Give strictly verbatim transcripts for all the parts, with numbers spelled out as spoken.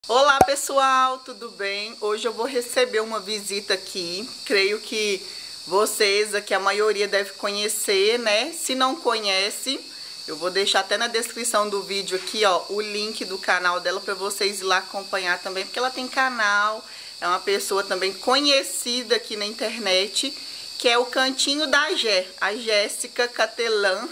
Olá pessoal, tudo bem? Hoje eu vou receber uma visita aqui. Creio que vocês aqui, a maioria deve conhecer, né? Se não conhece, eu vou deixar até na descrição do vídeo aqui, ó, o link do canal dela para vocês ir lá acompanhar também, porque ela tem canal, é uma pessoa também conhecida aqui na internet, que é o Cantinho da Gé, a Jéssica Catelan.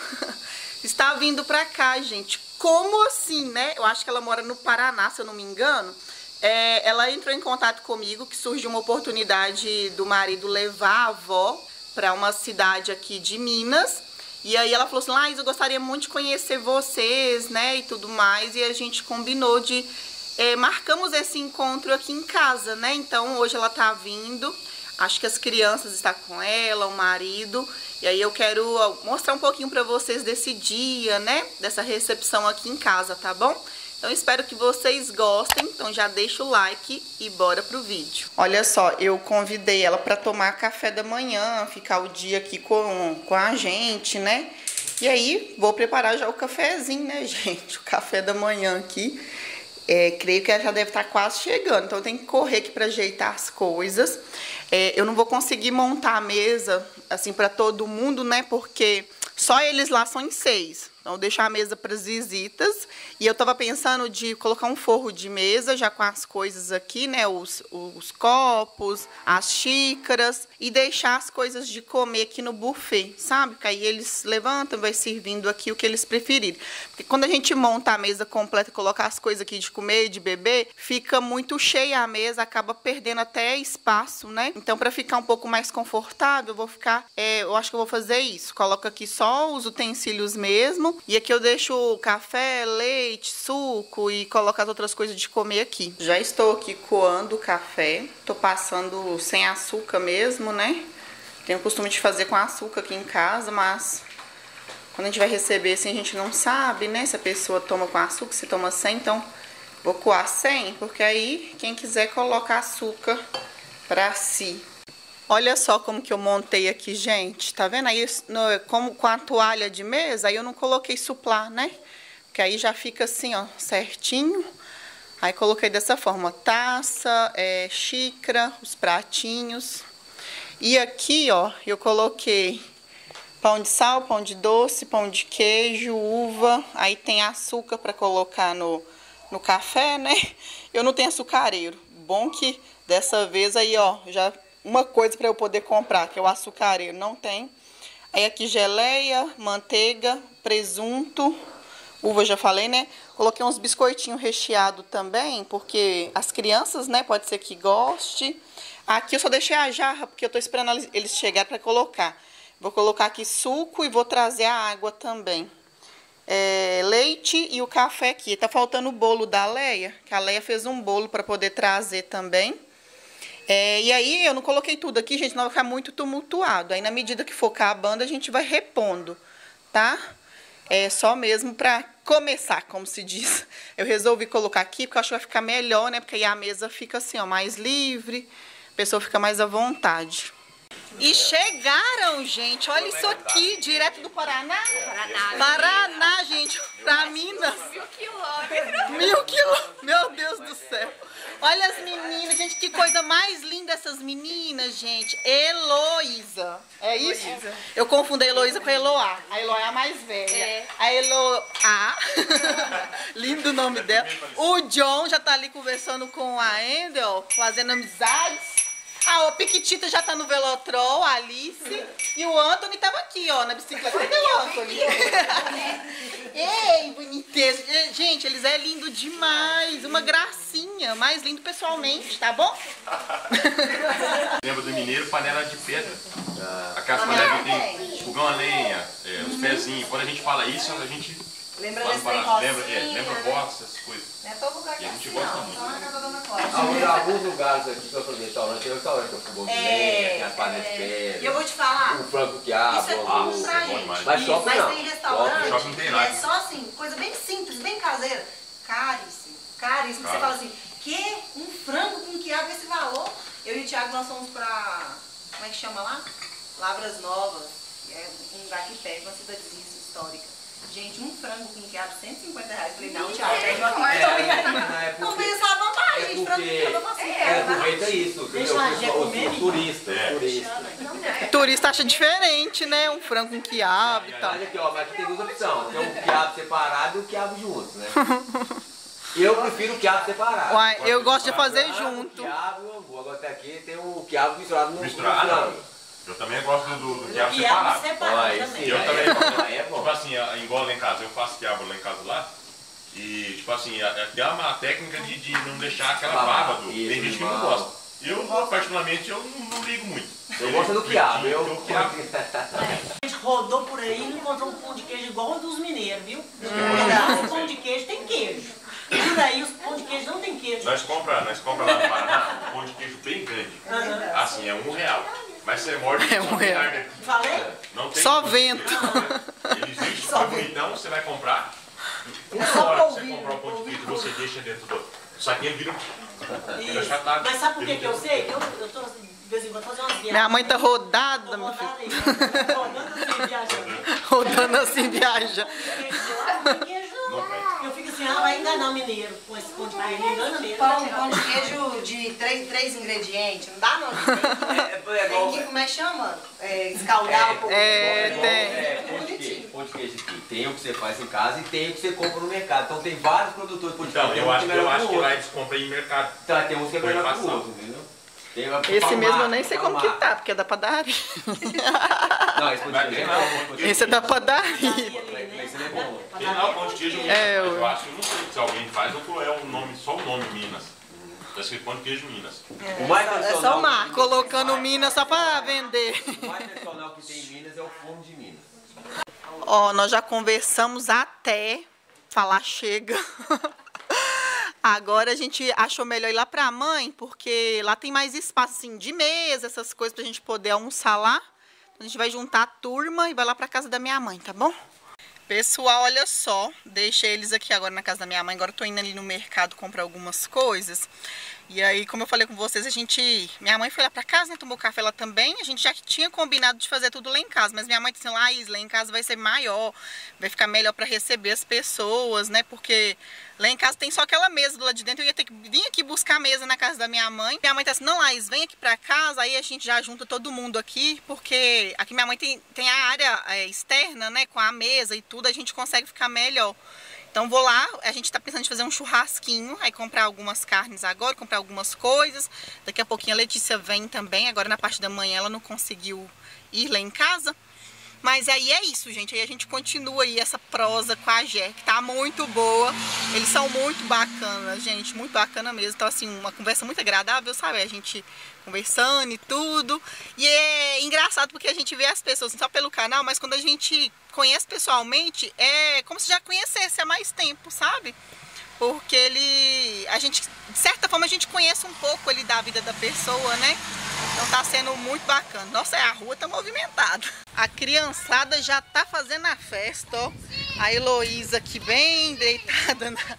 Está vindo pra cá, gente. Como assim, né? Eu acho que ela mora no Paraná, se eu não me engano. É, ela entrou em contato comigo, que surgiu uma oportunidade do marido levar a avó para uma cidade aqui de Minas. E aí ela falou assim, Laís, eu gostaria muito de conhecer vocês, né, e tudo mais. E a gente combinou de... É, marcamos esse encontro aqui em casa, né? Então hoje ela tá vindo. Acho que as crianças estão com ela, o marido. E aí eu quero mostrar um pouquinho pra vocês desse dia, né? Dessa recepção aqui em casa, tá bom? Então espero que vocês gostem. Então já deixa o like e bora pro vídeo. Olha só, eu convidei ela pra tomar café da manhã, ficar o dia aqui com, com a gente, né? E aí vou preparar já o cafezinho, né, gente? O café da manhã aqui. É, creio que ela já deve estar quase chegando, então eu tenho que correr aqui para ajeitar as coisas. É, eu não vou conseguir montar a mesa assim para todo mundo, né? Porque só eles lá são em seis. Então eu deixo a mesa para as visitas. E eu tava pensando de colocar um forro de mesa já com as coisas aqui, né? Os, os copos, as xícaras e deixar as coisas de comer aqui no buffet, sabe? Que aí eles levantam, vai servindo aqui o que eles preferirem. Porque quando a gente monta a mesa completa e colocar as coisas aqui de comer e de beber, fica muito cheia a mesa, acaba perdendo até espaço, né? Então, para ficar um pouco mais confortável, eu vou ficar, é, eu acho que eu vou fazer isso. Coloco aqui só os utensílios mesmo. E aqui eu deixo café, leite, suco e coloco as outras coisas de comer aqui. Já estou aqui coando o café. Tô passando sem açúcar mesmo, né? Tenho o costume de fazer com açúcar aqui em casa, mas quando a gente vai receber assim, a gente não sabe, né? Se a pessoa toma com açúcar, se toma sem. Então, vou coar sem, porque aí quem quiser coloca açúcar pra si. Olha só como que eu montei aqui, gente. Tá vendo aí, no, como com a toalha de mesa, aí eu não coloquei suplá, né? Porque aí já fica assim, ó, certinho. Aí coloquei dessa forma, taça, é, xícara, os pratinhos. E aqui, ó, eu coloquei pão de sal, pão de doce, pão de queijo, uva. Aí tem açúcar para colocar no, no café, né? Eu não tenho açucareiro. Bom que dessa vez aí, ó, já... uma coisa para eu poder comprar, que é o açucareiro, não tem. Aí aqui geleia, manteiga, presunto, uva já falei, né? Coloquei uns biscoitinhos recheados também, porque as crianças, né, pode ser que goste. Aqui eu só deixei a jarra, porque eu tô esperando eles chegarem para colocar. Vou colocar aqui suco e vou trazer a água também. É, leite e o café aqui. Tá faltando o bolo da Leia, que a Leia fez um bolo para poder trazer também. É, e aí eu não coloquei tudo aqui, gente, não vai ficar muito tumultuado. Aí na medida que for acabando, a gente vai repondo, tá? É só mesmo pra começar, como se diz. Eu resolvi colocar aqui porque eu acho que vai ficar melhor, né? Porque aí a mesa fica assim, ó, mais livre, a pessoa fica mais à vontade. E chegaram, gente, olha isso aqui, direto do Paraná. Paraná, Paraná, gente, pra Minas. Mil quilômetros. Mil quilômetros, meu Deus do céu. Olha as meninas, gente, que coisa mais linda essas meninas, gente. Heloísa, é isso? Heloísa. Eu confundo a Heloísa com a Eloá. A Eloá é a mais velha. É. A Eloá, lindo o nome dela. O John já tá ali conversando com a Endel, fazendo amizades. A Piquitita já tá no Velotrol, a Alice. E o Anthony tava aqui, ó, na bicicleta. Cadê o Anthony? Ei, boniteza. Gente, eles é lindo demais. Uma gracinha. Mais lindo pessoalmente, tá bom? Lembra do mineiro, panela de pedra. Aquelas panelas que tem fogão a lenha, é, os pezinhos. Quando a gente fala isso, a gente... Lembra desse para, lembra, é, lembra roça, essas coisas. Não é todo lugar que e a gente assim, gosta não. muito. Só na casa da Dona Cláudia. Alguns, alguns lugares aqui que eu falei, restaurante, tem restaurante com fogão de lenha, tem as panelas de pedra. E eu vou te falar, o frango que abre, isso é comum pra gente. Mas shopping Mas não. tem restaurante Shopping tem que lá. é só assim, coisa bem simples, bem caseira. Caríssimo, caríssimo. Claro. Você fala assim, que um frango com quiabo esse valor? Eu e o Thiago nós fomos pra, como é que chama lá? Lavras Novas, que é um lugar aqui perto, uma cidadezinha histórica. Gente, um frango com quiabo, cento e cinquenta reais. Falei, não, Thiago, pede uma picanha. Não pensava mais. é, aproveita isso. Deixa Os, a os, Gé comer, os turistas, É. turistas. O turista acha diferente, né? Um frango com quiabo e tal. Mas aqui, ó, mas aqui tem duas opções. Tem o quiabo separado e o quiabo junto, né? Eu prefiro o quiabo separado. Uai, eu gosto de fazer Frango, junto. quiabo e o angu. Agora aqui tem o quiabo misturado no Misturado? no frango. Eu também gosto do, do quiabo Quiabo separado. separado Olha, também. sim. Eu Aí também, é bom, aí é bom. tipo assim, igual lá em casa, eu faço quiabo lá em casa lá. E, tipo assim, é uma técnica de, de não deixar aquela baba do. Isso, Tem gente que não irmão. gosta. Eu, particularmente, eu não, não ligo muito. Eu gosto do quiabo. Eu, Eu, quiabo. A gente rodou por aí e não encontrou um pão de queijo igual o dos mineiros, viu? Hum. O pão de queijo tem queijo. E por aí os pão de queijo não tem queijo. Nós compramos nós compra lá no Paraná um pão de queijo bem grande. Assim, é um real. Mas você morde É um real. Falei? Não tem Só como. vento. Ele existe, só bonitão, você vai comprar. Uma só hora que você polvilho, comprar o pão de queijo, você deixa dentro do saquinho, vira fica Isso. achatado. Mas sabe por que, que eu sei? Que eu, eu tô assim, de vez em quando fazendo umas viagens. Minha mãe tá rodada, Tô meu filho. rodando aí, rodando assim, viajando. Rodando assim, viaja. Não tem queijo não. Eu fico assim, ah, vai enganar o mineiro com esse pão de queijo. Engana mesmo. Pão, pão de queijo de três, três ingredientes, não dá não. Tem que, como é que chama? É, escaldar um pouco. É, tem. É, pão de queijo, pão de queijo aqui. Tem o que você faz em casa e tem o que você compra no mercado. Então tem vários produtores de pão de queijo. Então, Tem eu um acho, é eu melhor acho o que lá outro. eles compram em mercado. Tá, tem uns que é melhor que o Foi outro, entendeu? Tem uma- Esse Palmar, mesmo eu nem sei como que Palmar. tá, porque é da padaria. Não, esse pão de Vai queijo ter é lá bom. o pão de queijo. Esse é da padaria. Esse é bom. Tem lá o pão de queijo Minas. É, mas eu- eu acho que eu não sei se alguém faz ou é o nome, só o nome Minas. Tá escrito pão de queijo Minas. O mais É só tradicional- o mar. Colocando Minas só pra vender. O mais tradicional que tem em Minas é o forno de Minas. Ó, nós já conversamos até falar chega. Agora a gente achou melhor ir lá pra mãe, porque lá tem mais espaço assim, de mesa, essas coisas pra gente poder almoçar lá. A gente vai juntar a turma e vai lá pra casa da minha mãe, tá bom? Pessoal, olha só, deixei eles aqui agora na casa da minha mãe. Agora eu tô indo ali no mercado comprar algumas coisas. E aí, como eu falei com vocês, a gente... Minha mãe foi lá pra casa, né? Tomou café lá também. A gente já tinha combinado de fazer tudo lá em casa. Mas minha mãe disse, Laís, lá em casa vai ser maior. Vai ficar melhor pra receber as pessoas, né? Porque lá em casa tem só aquela mesa do lado de dentro. Eu ia ter que vir aqui buscar a mesa na casa da minha mãe. Minha mãe tá assim, não, Laís, vem aqui pra casa. Aí a gente já junta todo mundo aqui. Porque aqui minha mãe tem, tem a área é, externa, né? Com a mesa e tudo. A gente consegue ficar melhor. Então vou lá, a gente tá pensando em fazer um churrasquinho, aí comprar algumas carnes agora, comprar algumas coisas. Daqui a pouquinho a Letícia vem também, agora na parte da manhã ela não conseguiu ir lá em casa. Mas aí é isso, gente, aí a gente continua aí essa prosa com a Gé, que tá muito boa. Eles são muito bacanas, gente, muito bacana mesmo. Então assim, uma conversa muito agradável, sabe? A gente conversando e tudo. E é engraçado porque a gente vê as pessoas só pelo canal, mas quando a gente conhece pessoalmente, é como se já conhecesse há mais tempo, sabe? Porque ele, a gente, de certa forma, a gente conhece um pouco ali da vida da pessoa, né? Então tá sendo muito bacana. Nossa, a rua tá movimentada. A criançada já tá fazendo a festa, ó. A Heloísa aqui bem deitada na,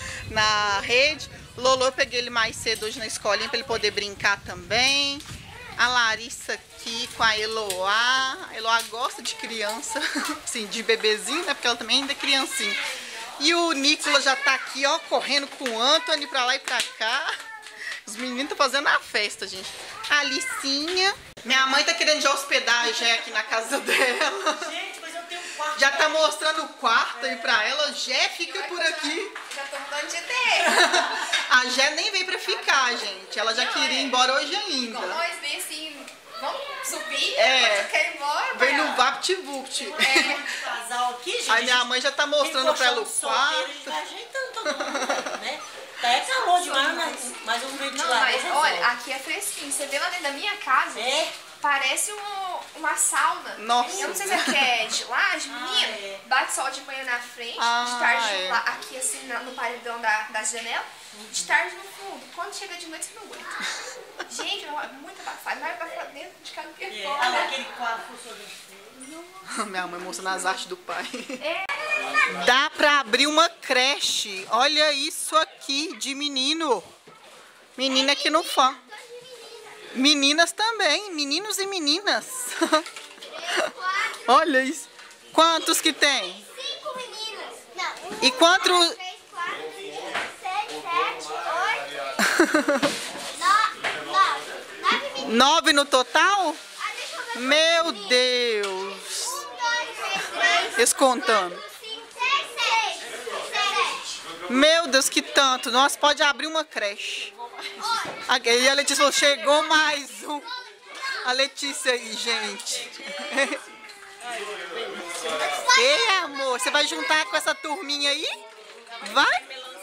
na rede. O Lolo, eu peguei ele mais cedo hoje na escolinha para ele poder brincar também. A Larissa aqui com a Eloá. A Eloá gosta de criança, assim, de bebezinho, né? Porque ela também ainda é criancinha. E o Nicolas já tá aqui, ó, correndo com o Anthony pra lá e pra cá. Os meninos estão fazendo a festa, gente. A Alicinha. Minha mãe tá querendo já hospedar a Gé aqui na casa dela. Gente, mas eu tenho um quarto. Já tá mostrando o quarto aí pra ela. Gé, fica por aqui. Já tô mudando de ideia. A Gé nem veio pra ficar, gente. Ela já Não, queria ir é. embora hoje ainda. Igual nós vem assim, vamos subir, É. depois quer ir embora. Veio no vai lá. VaptVupt. É. Casal aqui, gente. Aí minha mãe já tá mostrando pra ela o Tem colchão solteiro, A gente quarto. vai ajeitando todo mundo, né? Tá é calor demais, mas, mas os Não, ventiladores mas olha, aqui é fresquinho. Você vê lá dentro da minha casa, É. parece um- uma sauna. Nossa. Eu não sei se aqui é de laje, Ah, menina. é. Bate sol de manhã na frente, Ah, de tarde é. lá, aqui assim na- no paredão da, das janelas, de tarde no fundo. Quando chega de noite, você não aguenta. Gente, é muito abafado. Vai pra dentro de casa que É, é olha fora. aquele quadro funcionando. Minha mãe mostrando as artes do pai. É. Dá pra abrir uma creche. Olha isso aqui de menino. Menina que não fã. Meninas também. Meninos e meninas. Olha isso. Quantos que tem? Cinco meninas. Não, um, E quantos... dois, três, quatro, cinco, seis, sete, oito, nove, Nove no total? Meu Deus. Eles contando. Meu Deus, que tanto. Nossa, pode abrir uma creche. E a Letícia falou, chegou mais um. A Letícia aí, gente. Ei, amor, você vai juntar com essa turminha aí? Vai?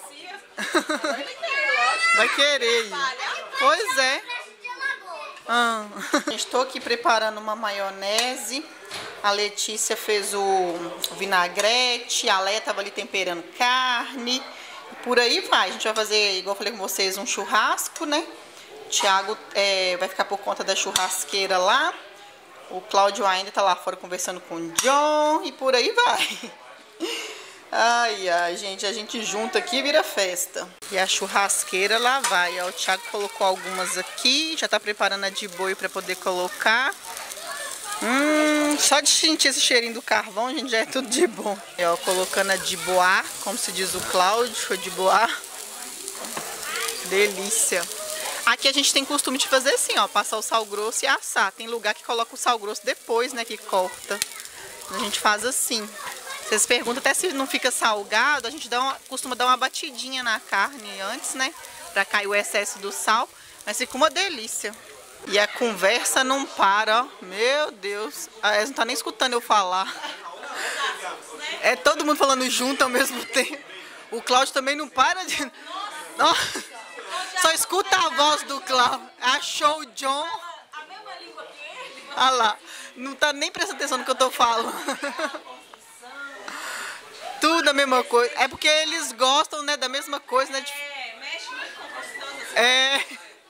Vai querer ir. Pois é. Ah. Estou aqui preparando uma maionese. A Letícia fez o vinagrete. A Leia estava ali temperando carne. Por aí vai. A gente vai fazer, igual eu falei com vocês, um churrasco, né? O Thiago é, vai ficar por conta da churrasqueira lá. O Cláudio ainda tá lá fora conversando com o John. E por aí vai. Ai, ai, gente. A gente junta aqui e vira festa. E a churrasqueira lá vai. Ó, o Thiago colocou algumas aqui. Já tá preparando a de boi pra poder colocar. Hum, só de sentir esse cheirinho do carvão, gente, já é tudo de bom. E, ó, colocando a de boa, como se diz o Cláudio, de boa. Delícia. Aqui a gente tem costume de fazer assim, ó, passar o sal grosso e assar. Tem lugar que coloca o sal grosso depois, né, que corta. A gente faz assim. Vocês perguntam até se não fica salgado, a gente dá uma, costuma dar uma batidinha na carne antes, né, pra cair o excesso do sal. Mas fica uma delícia. E a conversa não para, ó. Meu Deus. Ah, eles não tá nem escutando eu falar. É todo mundo falando junto ao mesmo tempo. O Cláudio também não para de... Nossa. Só escuta a voz do Cláudio. Achou o John. Olha lá. Não tá nem prestando atenção no que eu tô falando. Tudo a mesma coisa. É porque eles gostam, né, da mesma coisa, né? De... É, mexe muito com gostoso. É...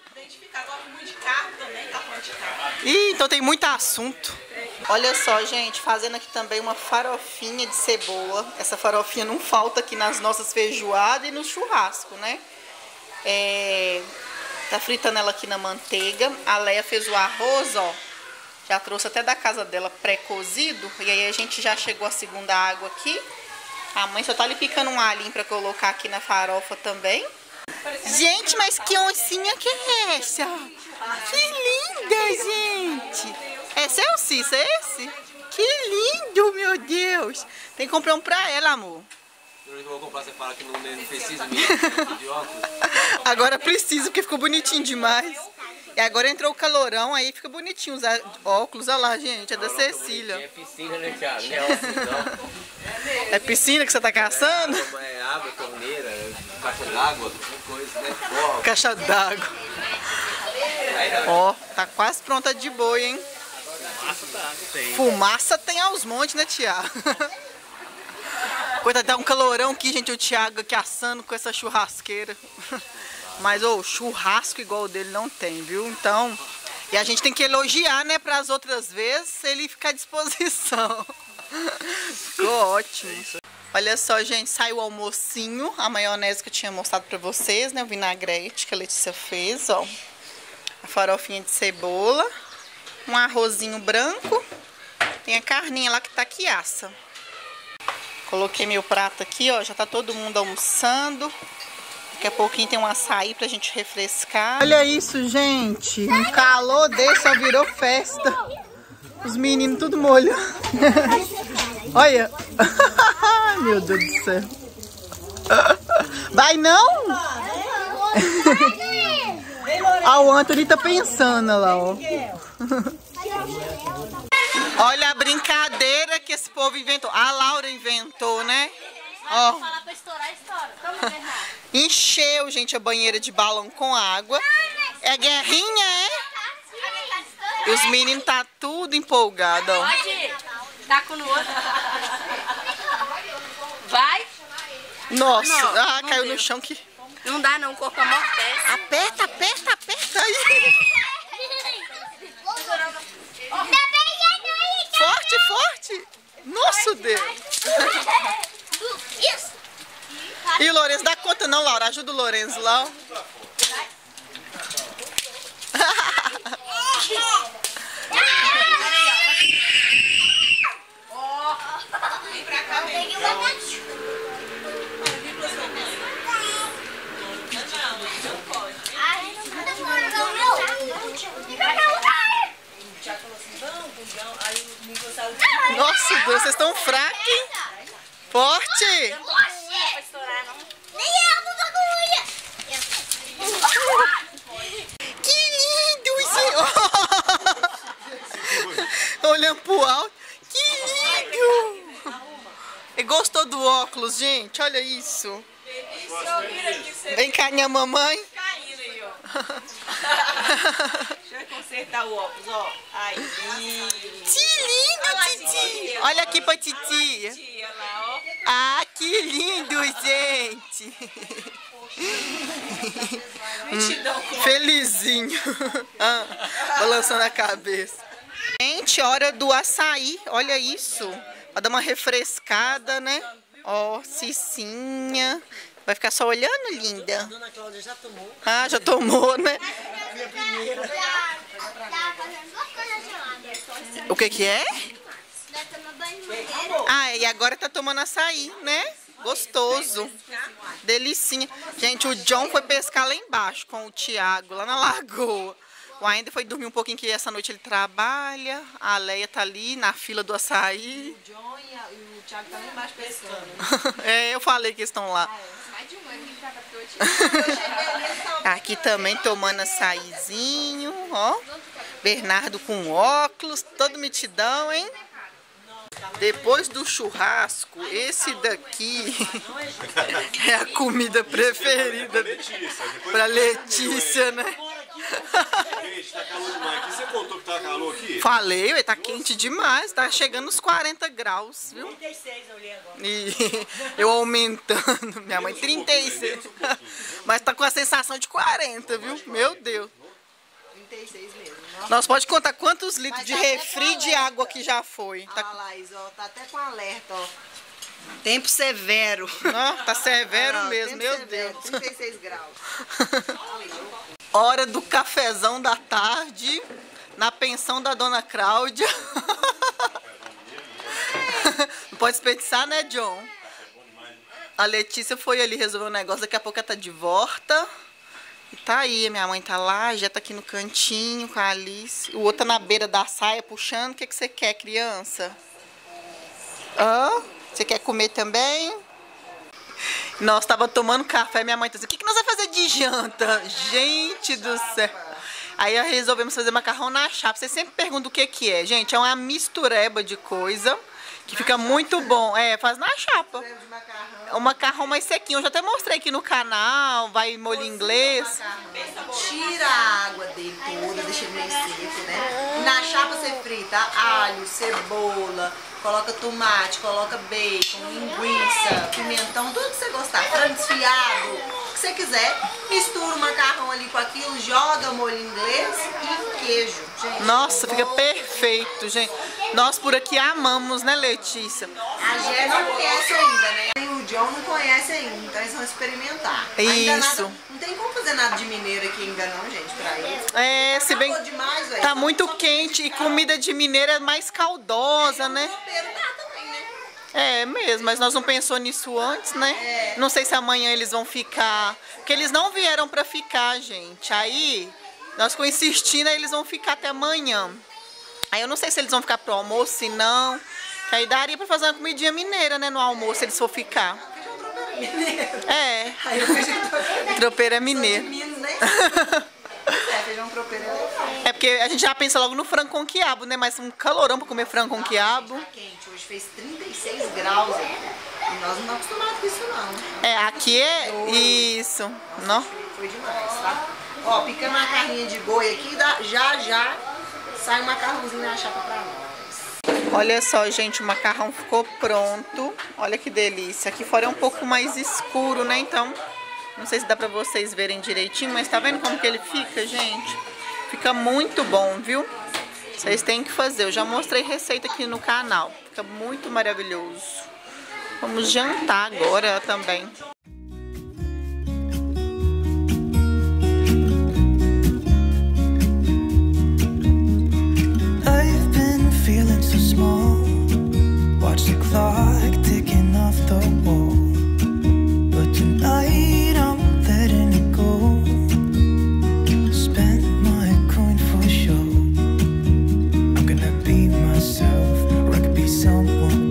Ih, então tem muito assunto. Olha só, gente, fazendo aqui também uma farofinha de cebola. Essa farofinha não falta aqui nas nossas feijoadas e no churrasco, né? É... Tá fritando ela aqui na manteiga. A Leia fez o arroz, ó. Já trouxe até da casa dela pré-cozido. E aí a gente já chegou a segunda água aqui. A mãe só tá ali picando um alhinho pra colocar aqui na farofa também. Gente, mas que oncinha que é essa? Que linda, gente! Esse é o Cícero, é esse? Que lindo, meu Deus! Tem que comprar um pra ela, amor. Eu vou comprar, você fala que não, não precisa mesmo de óculos. Agora precisa, porque ficou bonitinho demais. E agora entrou o calorão, aí fica bonitinho os óculos. Olha lá, gente, é da Cecília. É piscina, né, Thiago? Não é óculos, não. É piscina que você tá caçando? É água, torneira, caixa d'água, coisa, né? Porra. Caixa d'água. Ó, tá quase pronta de boi, hein? Fumaça tá, tem. Fumaça tem aos montes, né, Thiago? Coitado, dá um calorão aqui, gente, o Thiago aqui assando com essa churrasqueira. Mas, ô, churrasco igual o dele não tem, viu? Então, e a gente tem que elogiar, né, para as outras vezes ele ficar à disposição. Ficou ótimo. Olha só, gente, saiu o almocinho, a maionese que eu tinha mostrado para vocês, né, o vinagrete que a Letícia fez, ó. A farofinha de cebola, um arrozinho branco, tem a carninha lá que tá aqui assa. Coloquei meu prato aqui, ó, já tá todo mundo almoçando. Daqui a pouquinho tem um açaí pra gente refrescar. Olha isso, gente. Um calor desse só virou festa. Os meninos tudo molhando. Olha. Meu Deus do céu. Vai não? Ah, o Anthony tá pensando lá, ó. Olha a brincadeira que esse povo inventou. A Laura inventou, né? Ó. Falar pra estourar, estoura. Encheu, gente, a banheira de balão com água. É guerrinha, é? E os meninos tá tudo empolgado, ó. Pode ir. Taco no outro. Vai. Nossa, Não, ah, não caiu deu. no chão que... Não dá não, o corpo amortece. Aperta, aperta, aperta aí. Forte, forte. Nossa, Deus. E o Lourenço, dá conta não, Laura? Ajuda o Lourenço lá, ó. Vem pra cá, vem. Ai, não pode. dois, vocês estão fracos, hein? Forte! Nem eu não tô com unha. Que lindo, senhor! Olhando pro alto. Que lindo! E gostou do óculos, gente? Olha isso. Vem cá, minha mamãe. Caindo aí, ó. Deixa eu consertar o óculos, ó. Aí. Que lindo, Titi. Olha aqui pra Titi. Tia lá, ó. Ah, que lindo, gente. hum, felizinho. Ah, balançando a cabeça. Gente, hora do açaí. Olha isso. Vai dar uma refrescada, né? Ó, Cicinha. Vai ficar só olhando, linda. A dona Cláudia já tomou. Ah, já tomou, né? Minha primeira. O que que é? Vai tomar banho de mangueira. Ah, e agora tá tomando açaí, né? Gostoso. Delicinha. Gente, o John foi pescar lá embaixo com o Thiago, lá na lagoa. O Ainda foi dormir um pouquinho, que essa noite ele trabalha. A Leia tá ali na fila do açaí. O John e, a, e o Thiago tá lá embaixo pescando. É, eu falei que eles estão lá. Mais de um ano que ele tava aqui hoje. Aqui também tomando açaizinho, ó. Bernardo com óculos, todo mitidão, hein? Depois do churrasco, esse daqui é a comida preferida pra Letícia, né? Gente, tá calor demais aqui. Você contou que tá calor aqui? Falei, ué, tá quente demais, tá chegando nos quarenta graus, viu? trinta e seis eu olhei agora. E eu aumentando, minha mãe, trinta e seis. Mas tá com a sensação de quarenta, viu? Meu Deus. trinta e seis mesmo. Nós pode contar quantos litros Mas de tá até refri com de água que já foi. Tá... Tá, Ah, Laís, ó, tá até com alerta, ó. Tempo severo. ó, tá severo Ah, mesmo, tempo meu severo, Deus. trinta e seis graus. Hora do cafezão da tarde, na pensão da dona Cláudia. Não pode desperdiçar, né, John? A Letícia foi ali resolver um negócio, daqui a pouco ela tá de volta. E tá aí, minha mãe tá lá, já tá aqui no cantinho com a Alice. O outro tá na beira da saia puxando. O que, que você quer, criança? Hã? Você quer comer também? Nós tava tomando café, minha mãe tá dizendo, o que, que nós vamos fazer de janta? Gente do céu. Aí resolvemos fazer macarrão na chapa. Você sempre pergunta o que que é. Gente, é uma mistureba de coisa que fica muito bom. É, faz na chapa. É um macarrão mais sequinho. Eu já até mostrei aqui no canal. Vai molho inglês. Tira a água dele toda, deixa ele meio seco, né? E na chapa você frita alho, cebola, coloca tomate, coloca bacon, linguiça, pimentão, tudo que você gostar. Frango desfiado, o que você quiser. Mistura o macarrão ali com aquilo, joga molho inglês e queijo. Gente, Nossa, fica perfeito, gente. Nós por aqui amamos, né, Letícia? a Gé não conhece ainda, né? E o John não conhece ainda, então eles vão experimentar. Ainda Isso. Nada, não tem como fazer nada de mineiro aqui ainda não, gente, pra eles. É, se bem Acabou demais, velho. tá muito quente e comida de mineiro é mais caldosa, né? Tropeiro dá também, né? É mesmo, mas nós não pensou nisso antes, né? Não sei se amanhã eles vão ficar, porque eles não vieram pra ficar, gente. Aí, nós ficamos insistindo, aí eles vão ficar até amanhã. Aí eu não sei se eles vão ficar pro almoço, se não. Que aí daria pra fazer uma comidinha mineira, né, no almoço, se eles for ficar. É. Aí o feijão Tropeiro é mineiro. Minas, né? É, feijão tropeiro é legal. É porque a gente já pensa logo no frango com quiabo, né? Mas um calorão pra comer frango com quiabo. Tá quente, hoje fez trinta e seis graus aqui. E nós não estamos acostumados com isso, não. É, aqui é isso. Não? Foi demais, tá? Ó, picando uma carninha de boi aqui, dá- já já sai um macarrãozinho na chapa pra nós. Olha só, gente, o macarrão ficou pronto. Olha que delícia. Aqui fora é um pouco mais escuro, né? Então, não sei se dá pra vocês verem direitinho, mas tá vendo como que ele fica, gente? Fica muito bom, viu? Vocês têm que fazer. Eu já mostrei receita aqui no canal. Fica muito maravilhoso. Vamos jantar agora também. I've been feeling so small. Watch the clock ticking off the wall. But tonight I'm letting it go. Spend my coin for sure. I'm gonna be myself, or I could be someone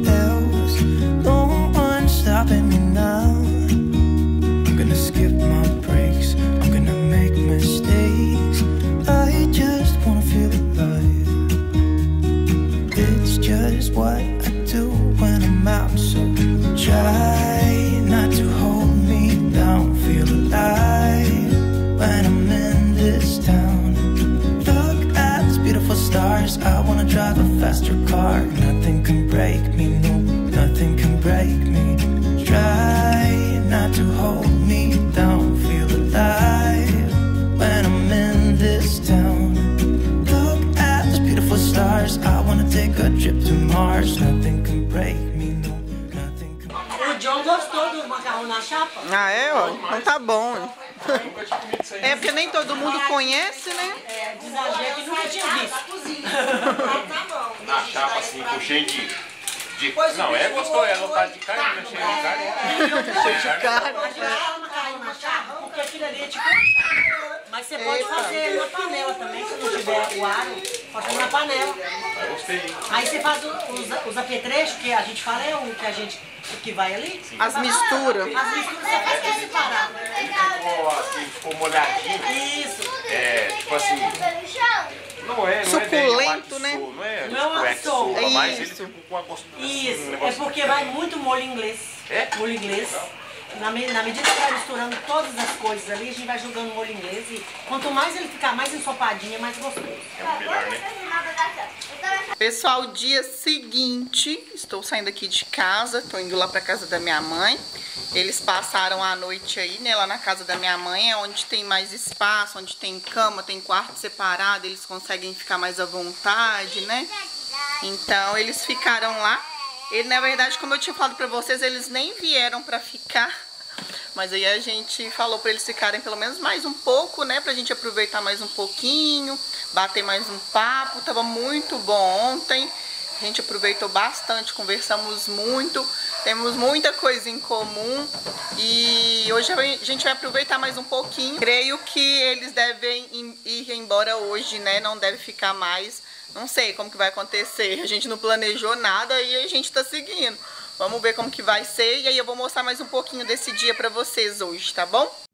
when I'm in this town. Look at these beautiful stars. I wanna drive a faster car. Nothing can break me, no, nothing can break me. Try not to hold me down. Feel alive when I'm in this town. Look at these beautiful stars. I wanna take a trip to Mars. Nothing can break me, no, nothing can break me. O John gostou do macarrão na chapa? Ah, é? Ó. Então tá bom. É porque nem todo mundo conhece, né? É, diz a gente que nunca tinha visto. Na chapa assim, com cheio de... de... Não, é gostoso, é lotado de carne, né? Cheio de carne. Cheio de carne. A gente fala macarrão na chapa porque aquilo ali é tipo uma chapa. Mas você pode fazer na panela também, se não tiver o aro, pode fazer na panela. Eu gostei. Aí você faz os, os apetrechos, que a gente fala é o que a gente que vai ali. As misturas. As misturas você faz pra separar. Ficou assim, ficou molhadinho. Isso. É, tipo assim... Não é, não Suculento, é né? Não é, Não é sopa, sopa, mas ele isso. ficou com uma gostosa. Isso, um é negócio- porque vai muito molho inglês. É? Molho inglês. Na, me- na medida que vai misturando todas as coisas ali, a gente vai jogando molho inglês e quanto mais ele ficar mais ensopadinho, é mais gostoso. É melhor, né? Pessoal, dia seguinte, estou saindo aqui de casa, estou indo lá para casa da minha mãe. Eles passaram a noite aí, né, lá na casa da minha mãe, é onde tem mais espaço, onde tem cama, tem quarto separado, eles conseguem ficar mais à vontade, né? Então, eles ficaram lá. E, na verdade, como eu tinha falado pra vocês, eles nem vieram pra ficar. Mas aí a gente falou pra eles ficarem pelo menos mais um pouco, né? Pra gente aproveitar mais um pouquinho, bater mais um papo. Tava muito bom ontem. A gente aproveitou bastante, conversamos muito. Temos muita coisa em comum. E hoje a gente vai aproveitar mais um pouquinho. Creio que eles devem ir embora hoje, né? Não deve ficar mais. Não sei como que vai acontecer. A gente não planejou nada e a gente tá seguindo. Vamos ver como que vai ser. E aí eu vou mostrar mais um pouquinho desse dia pra vocês hoje, tá bom?